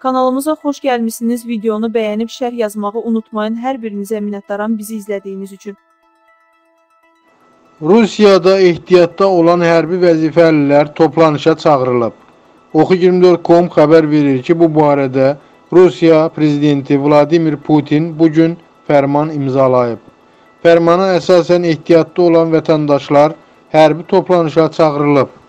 Kanalımıza xoş gəlmişsiniz. Videonu bəyənib şərh yazmağı unutmayın. Hər birinizə minnətdaram bizi izlədiyiniz üçün. Rusiyada ehtiyatda olan hərbi vəzifəlilər toplanışa çağırılıb. Oxu24.com xəbər verir ki, bu barədə Rusiya prezidenti Vladimir Putin bugün fərman imzalayıb. Fərmana əsasən ehtiyatda olan vətəndaşlar hərbi toplanışa çağırılıb.